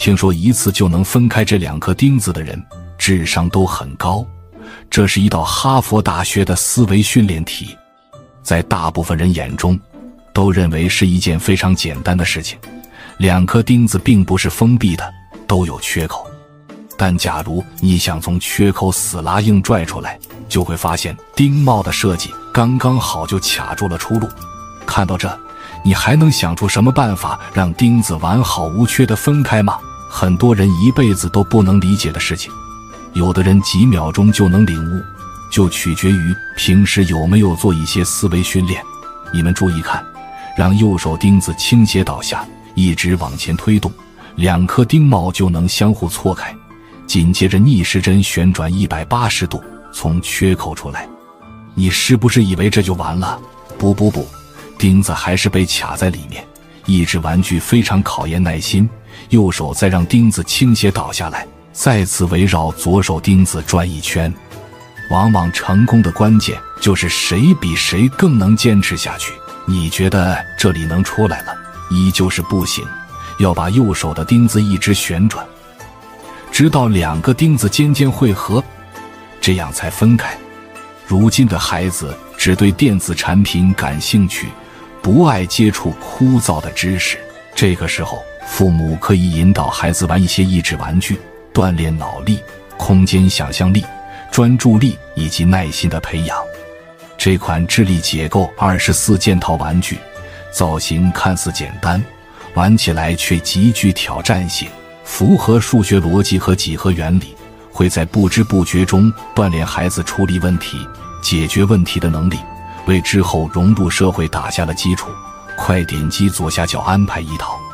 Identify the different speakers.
Speaker 1: 听说一次就能分开这2颗钉子的人智商都很高，这是一道哈佛大学的思维训练题。在大部分人眼中都认为是一件非常简单的事情，2颗钉子并不是封闭的，都有缺口。但假如你想从缺口死拉硬拽出来，就会发现钉帽的设计刚刚好就卡住了出路。看到这，你还能想出什么办法让钉子完好无缺地分开吗？很多人一辈子都不能理解的事情，有的人几秒钟就能领悟，就取决于平时有没有做一些思维训练。你们注意看，让右手钉子倾斜倒下，一直往前推动，2颗钉帽就能相互错开，紧接着逆时针旋转180度，从缺口出来。你是不是以为这就完了？不，钉子还是被卡在里面。益智玩具非常考验耐心，右手再让钉子倾斜倒下来，再次围绕左手钉子转一圈。往往成功的关键就是谁比谁更能坚持下去。你觉得这里能出来了，依旧是不行，要把右手的钉子一直旋转，直到2个钉子渐渐汇合，这样才分开。如今的孩子只对电子产品感兴趣，不爱接触枯燥的知识。这个时候，父母可以引导孩子玩一些益智玩具，锻炼脑力、空间想象力、专注力以及耐心的培养。这款智力解构24件套玩具，造型看似简单，玩起来却极具挑战性，符合数学逻辑和几何原理，会在不知不觉中锻炼孩子处理问题、解决问题的能力，为之后融入社会打下了基础。快点击左下角安排一套。